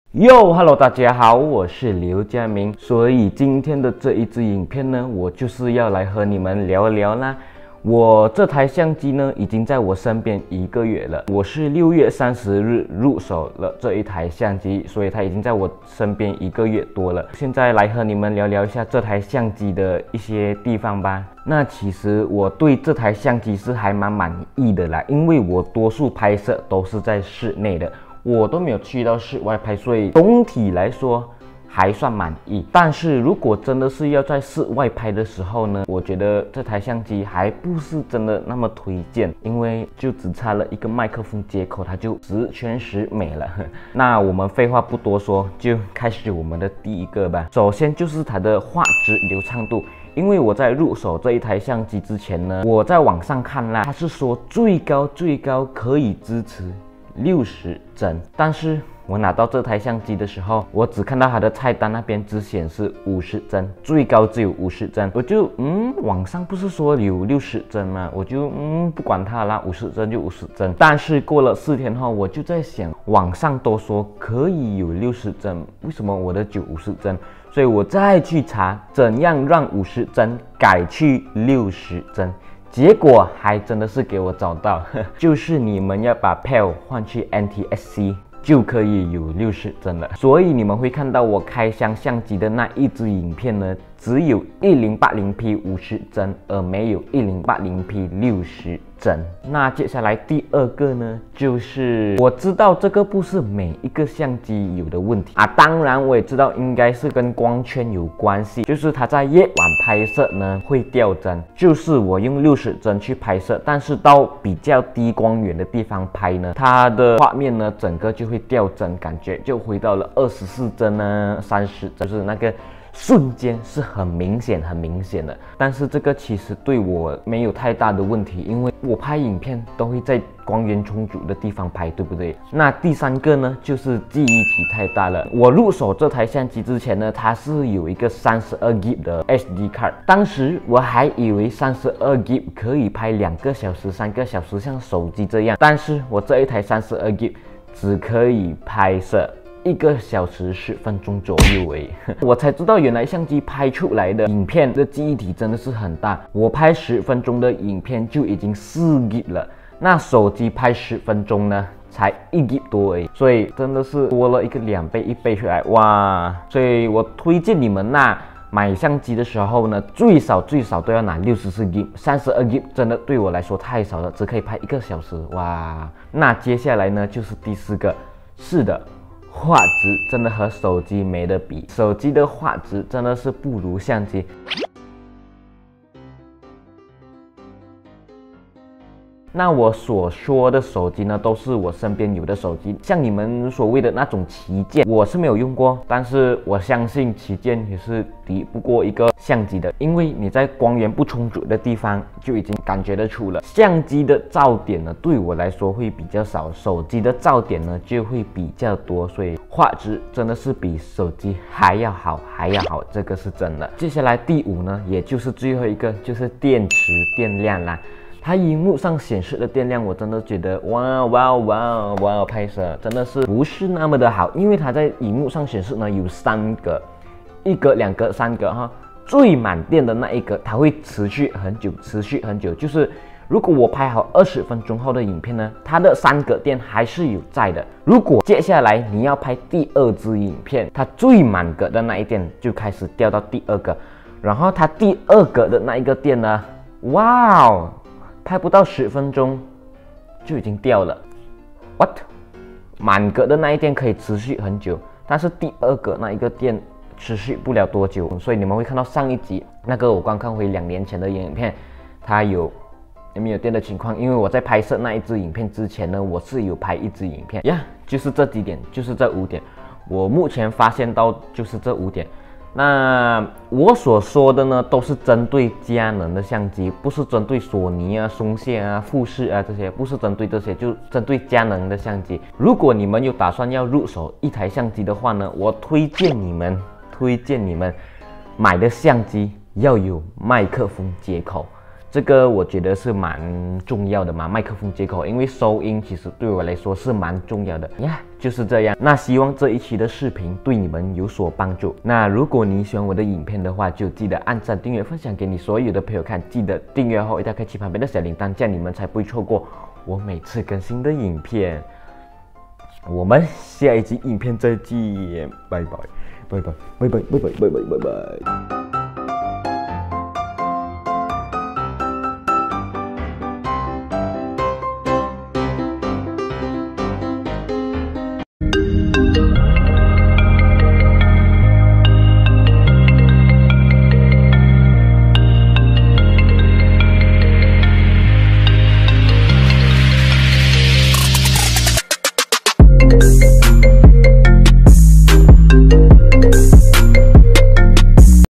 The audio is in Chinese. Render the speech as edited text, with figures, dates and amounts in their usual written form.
Hello，大家好，我是刘佳明。所以今天的这一支影片呢，我就是要来和你们聊聊啦。我这台相机呢，已经在我身边1个月了。我是6月30日入手了这一台相机，所以它已经在我身边1个月多了。现在来和你们聊聊一下这台相机的一些地方吧。那其实我对这台相机是还蛮满意的啦，因为我多数拍摄都是在室内的。我都没有去到室外拍，所以总体来说还算满意。但是如果真的是要在室外拍的时候呢，我觉得这台相机还不是真的那么推荐，因为就只差了一个麦克风接口，它就十全十美了。那我们废话不多说，就开始我们的第一个吧。首先就是它的画质流畅度。因为我在入手这一台相机之前呢，我在网上看啦，它是说最高可以支持60帧，但是我拿到这台相机的时候，我只看到它的菜单那边只显示50帧，最高只有50帧。我就网上不是说有60帧吗？我就不管它啦，50帧就50帧。但是过了4天后，我就在想，网上都说可以有60帧，为什么我的就50帧？所以我再去查怎样让50帧改去60帧。结果还真的是给我找到，就是你们要把 PAL 换去 NTSC 就可以有60帧了。所以你们会看到我开箱相机的那一支影片呢，只有 1080p 50帧，而没有 1080p 60帧。那接下来第二个呢，就是我知道这个不是每一个相机有的问题啊，当然我也知道应该是跟光圈有关系，就是它在夜晚拍摄呢会掉帧，就是我用60帧去拍摄，但是到比较低光源的地方拍呢，它的画面呢整个就会掉帧，感觉就回到了24帧呢、30帧，就是那个瞬间是很明显的。但是这个其实对我没有太大的问题，因为我拍影片都会在光源充足的地方拍，对不对？那第三个呢，就是记忆体太大了。我入手这台相机之前呢，它是有一个32GB 的 SD card， 当时我还以为32GB 可以拍2个小时、3个小时，像手机这样。但是我这一台32GB 只可以拍摄1个小时10分钟左右而已。我才知道原来相机拍出来的影片的记忆体真的是很大，我拍10分钟的影片就已经4GB 了，那手机拍10分钟呢才1GB 多而已，所以真的是多了一个2倍1倍出来，哇！所以我推荐你们买相机的时候呢，最少都要拿64GB，32GB 真的对我来说太少了，只可以拍1个小时，哇！那接下来呢就是第4个，是的，画质真的和手机没得比，手机的画质真的是不如相机。那我所说的手机呢，都是我身边有的手机，像你们所谓的那种旗舰，我是没有用过，但是我相信旗舰也是敌不过一个相机的，因为你在光源不充足的地方就已经感觉得出了，相机的噪点呢对我来说会比较少，手机的噪点呢就会比较多，所以画质真的是比手机还要好，这个是真的。接下来第5呢，也就是最后一个，就是电池电量啦。它荧幕上显示的电量，我真的觉得哇，拍摄真的是不是那么的好，因为它在荧幕上显示呢有3个，1个、2个、3个哈，最满电的那一个它会持续很久，就是如果我拍好20分钟后的影片呢，它的3个电还是有在的。如果接下来你要拍第2支影片，它最满格的那一电就开始掉到第2个，然后它第2个的那一个电呢，哇哦！拍不到10分钟就已经掉了 ，what？ 满格的那一电可以持续很久，但是第2个那一个电持续不了多久，所以你们会看到上一集那个我观看回2年前的影片，它有没有电的情况，因为我在拍摄那一支影片之前呢，我是有拍1支影片呀，就是这几点，就是这5点，我目前发现到就是这5点。那我所说的呢，都是针对佳能的相机，不是针对索尼啊、松下啊、富士啊这些，不是针对这些，就针对佳能的相机。如果你们有打算要入手一台相机的话呢，我推荐你们买的相机要有麦克风接口。 这个我觉得是蛮重要的嘛，麦克风接口，因为收音其实对我来说是蛮重要的呀，就是这样。那希望这一期的视频对你们有所帮助。那如果你喜欢我的影片的话，就记得按赞、订阅、分享给你所有的朋友看。记得订阅后一定要开启旁边的小铃铛，这样你们才不会错过我每次更新的影片。我们下一集影片再见，拜拜，拜拜，拜拜，拜拜，拜拜，拜拜。